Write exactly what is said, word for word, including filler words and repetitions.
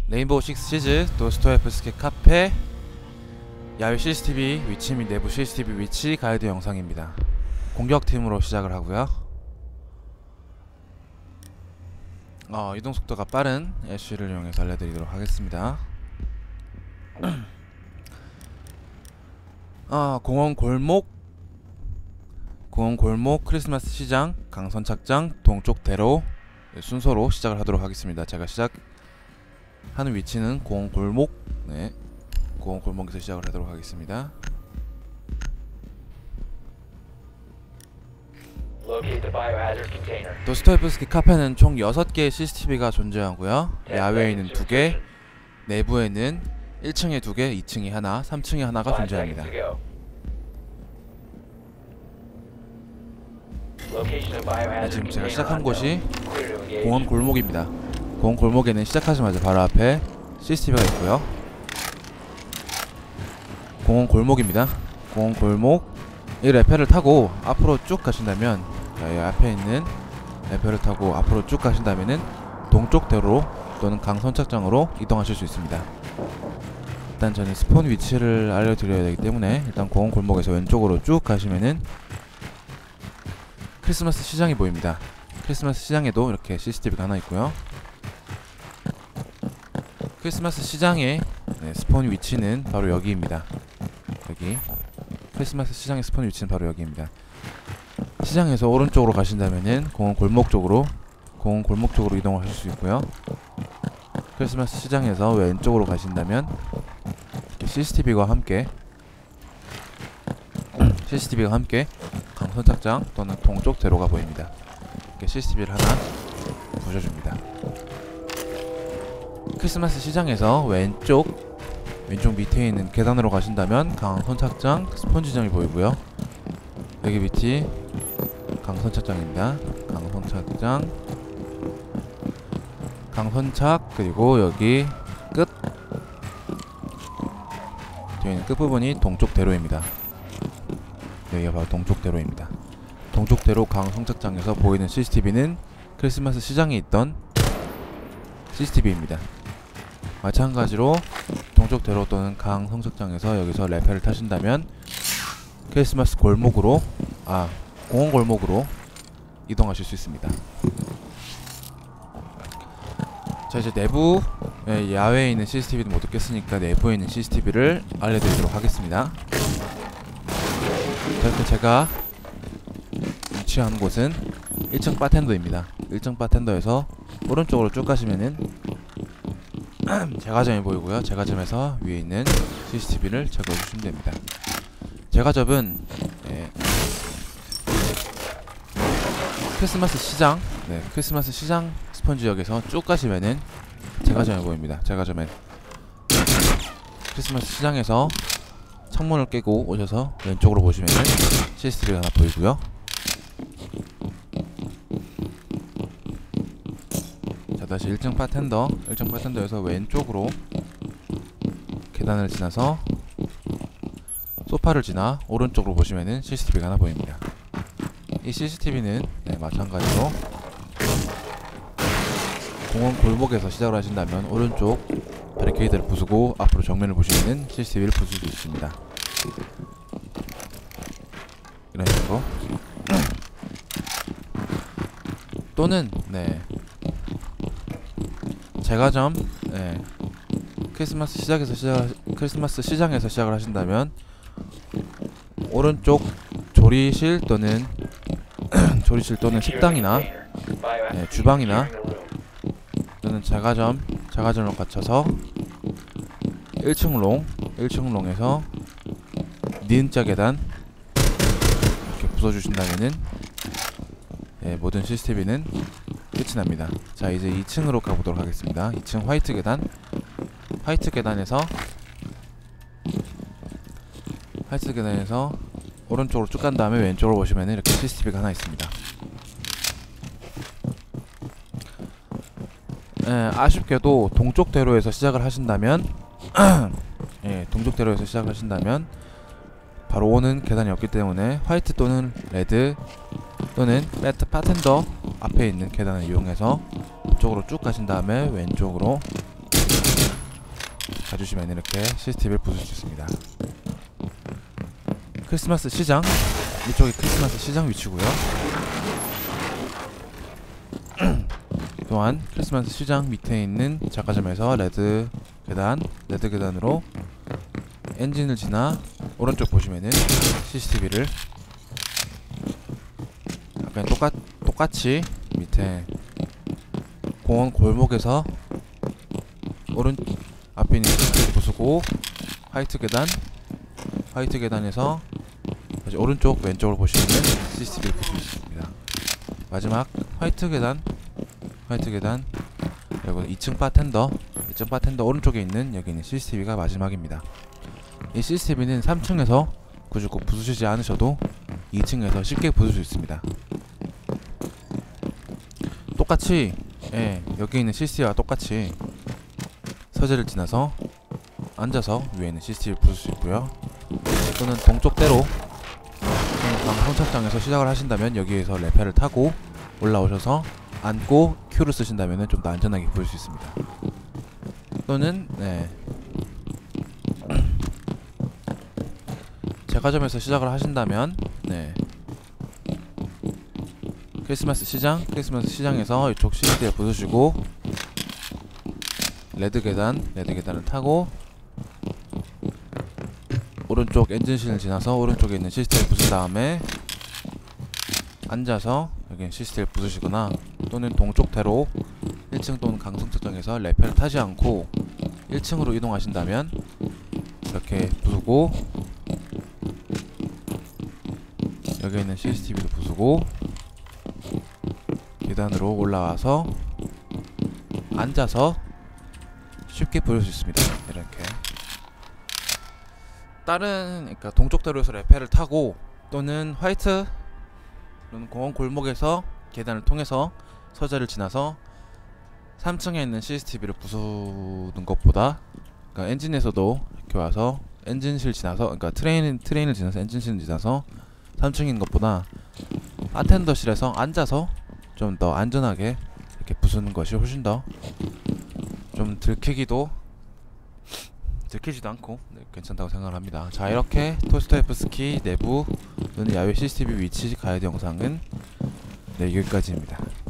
레인보우 식스 시즈 도스토옙스키 카페 야외 씨씨티비 위치 및 내부 씨씨티비 위치 가이드 영상입니다. 공격팀으로 시작을 하고요. 어, 이동속도가 빠른 애쉬를 이용해서 알려드리도록 하겠습니다. 어, 공원 골목 공원 골목 크리스마스 시장 강선착장 동쪽 대로 순서로 시작을 하도록 하겠습니다. 제가 시작하는 위치는 공원 골목 네, 공원 골목에서 시작을 하도록 하겠습니다. 도스토옙스키 카페는 총 여섯 개의 씨씨티비가 존재하고요. 야외에는 두 개, 내부에는 일 층에 두 개, 이 층에 하나, 삼 층에 하나가 존재합니다. 네, 지금 제가 시작한 곳이 공원 골목입니다. 공원 골목에는 시작하자마자 바로 앞에 씨씨티비가 있고요. 공원 골목입니다. 공원 골목 이 레펠을 타고 앞으로 쭉 가신다면, 자, 이 앞에 있는 레펠을 타고 앞으로 쭉 가신다면은 동쪽 대로로 또는 강선착장으로 이동하실 수 있습니다. 일단 저는 스폰 위치를 알려드려야 되기 때문에 일단 공원 골목에서 왼쪽으로 쭉 가시면은 크리스마스 시장이 보입니다. 크리스마스 시장에도 이렇게 씨씨티비가 하나 있고요. 크리스마스 시장의 네, 스폰 위치는 바로 여기입니다. 여기 크리스마스 시장의 스폰 위치는 바로 여기입니다. 시장에서 오른쪽으로 가신다면은 공원 골목 쪽으로 공원 골목 쪽으로 이동을 하실 수 있고요. 크리스마스 시장에서 왼쪽으로 가신다면 이렇게 씨씨티비와 함께 씨씨티비와 함께 강선착장 또는 동쪽 대로가 보입니다. 이렇게 씨씨티비를 하나 부셔줍니다. 크리스마스 시장에서 왼쪽 왼쪽 밑에 있는 계단으로 가신다면 강선착장 스폰지점이 보이고요. 여기 밑이 강선착장입니다. 강선착장 강선착 그리고 여기 끝 뒤에 있는 끝부분이 동쪽 대로입니다. 여기가 바로 동쪽 대로입니다. 동쪽 대로 강선착장에서 보이는 씨씨티비는 크리스마스 시장에 있던 씨씨티비입니다. 마찬가지로 동쪽 대로 또는 강선착장에서 여기서 레펠을 타신다면 크리스마스 골목으로 아 공원 골목으로 이동하실 수 있습니다. 자, 이제 내부 예, 야외에 있는 씨씨티비는 못 듣겠으니까 내부에 있는 씨씨티비를 알려드리도록 하겠습니다. 자, 이렇게 제가 위치한 곳은 일 층 바텐더입니다. 일 층 바텐더에서 오른쪽으로 쭉 가시면은 제과점이 보이고요. 제과점에서 위에 있는 씨씨티비를 제거해 주시면 됩니다. 제과점은 예, 크리스마스 시장 네, 크리스마스 시장 스폰 지역에서 쭉 가시면은 제과점이 보입니다. 제과점엔 크리스마스 시장에서 창문을 깨고 오셔서 왼쪽으로 보시면은 씨씨티비가 하나 보이고요. 자, 다시 일 층 바텐더 일 층 바텐더에서 왼쪽으로 계단을 지나서 소파를 지나 오른쪽으로 보시면은 씨씨티비가 하나 보입니다. 이 씨씨티비는 네, 마찬가지로 공원 골목에서 시작을 하신다면 오른쪽 바리케이드를 부수고 앞으로 정면을 보시면은 씨씨티비를 부술 수 있습니다. 이런 식으로 또는 네 제과점 네, 크리스마스 시작에서 시작 크리스마스 시장에서 시작을 하신다면 오른쪽 조리실 또는 조리실 또는 식당이나 네, 주방이나 또는 제과점 제과점으로 갖춰서 일 층 롱 일 층 롱에서 니은자 계단 이렇게 부숴주신다면은 예, 모든 씨씨티비는 끝이 납니다. 자, 이제 이 층으로 가보도록 하겠습니다. 이 층 화이트 계단 화이트 계단에서 화이트 계단에서 오른쪽으로 쭉 간 다음에 왼쪽으로 보시면은 이렇게 씨씨티비가 하나 있습니다. 예, 아쉽게도 동쪽 대로에서 시작을 하신다면 예, 동쪽 대로에서 시작을 하신다면 바로 오는 계단이 없기 때문에 화이트 또는 레드 또는 매트 파텐더 앞에 있는 계단을 이용해서 이쪽으로 쭉 가신 다음에 왼쪽으로 가주시면 이렇게 씨씨티비를 부술 수 있습니다. 크리스마스 시장, 이쪽이 크리스마스 시장 위치고요. 또한 크리스마스 시장 밑에 있는 작가점에서 레드 계단, 레드 계단으로 엔진을 지나 오른쪽 보시면은 씨씨티비를 아까 똑같 똑같이 밑에 공원 골목에서 오른 앞에 있는 씨씨티비 부수고 화이트 계단, 화이트 계단에서 다시 오른쪽 왼쪽으로 보시면은 씨씨티비를 부술 수 있습니다. 마지막 화이트 계단, 화이트 계단 그리고 이 층 바텐더, 이 층 바텐더 오른쪽에 있는 여기 있는 씨씨티비가 마지막입니다. 이 씨씨티비는 삼 층에서 굳이 꼭 부수시지 않으셔도 이 층에서 쉽게 부술 수 있습니다. 똑같이 예, 여기 있는 씨씨티비와 똑같이 서재를 지나서 앉아서 위에 있는 씨씨티비를 부술 수 있고요. 또는 동쪽대로 방송착장에서 시작을 하신다면 여기에서 레펠을 타고 올라오셔서 앉고 Q를 쓰신다면 좀 더 안전하게 부술 수 있습니다. 또는 네 제과점에서 시작을 하신다면 네 크리스마스 시장, 크리스마스 시장에서 이쪽 씨씨티비를 부수시고 레드 계단, 레드 계단을 타고 오른쪽 엔진실을 지나서 오른쪽에 있는 씨씨티비를 부순 다음에 앉아서 여기 씨씨티비를 부수시거나 또는 동쪽대로 일 층 또는 강성측정에서 레펠을 타지 않고 일 층으로 이동하신다면 이렇게 부수고 여기 있는 씨씨티비를 부수고 계단으로 올라와서 앉아서 쉽게 부를 수 있습니다. 이렇게 다른 그러니까 동쪽대로에서 레펠을 타고 또는 화이트 또는 공원 골목에서 계단을 통해서 서재를 지나서 삼 층에 있는 씨씨티비를 부수는 것보다 그러니까 엔진에서도 이렇게 와서 엔진실 지나서 그러니까 트레인 트레인을 지나서 엔진실 지나서 삼 층인 것보다 바텐더실에서 앉아서 좀 더 안전하게 이렇게 부수는 것이 훨씬 더 좀 들키기도 들키지도 않고 네, 괜찮다고 생각을 합니다. 자, 이렇게 토스토옙스키 내부 또는 야외 씨씨티비 위치 가이드 영상은 네, 여기까지입니다.